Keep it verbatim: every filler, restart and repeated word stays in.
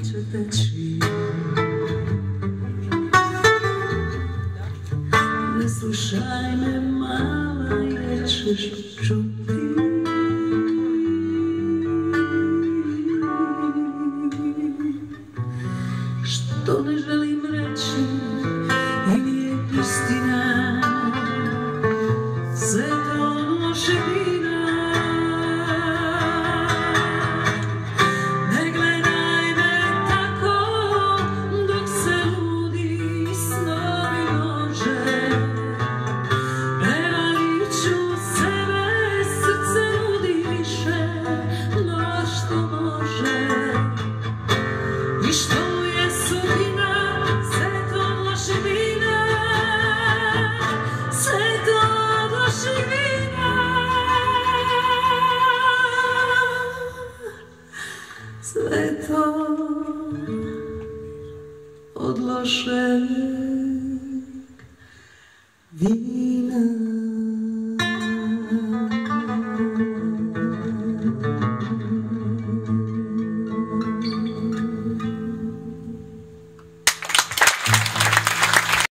će teći. Ne slušaj me mala jer ćeš čuti. Što ne želim reći i nije istina, sve to loševina. Ne gledaj me tako dok se ludi snovi nože. Prevarit ću sebe, srce ludi više no što može. I što je sudbina, sve to loševina, sve to loševina, sve to od lošeg vina.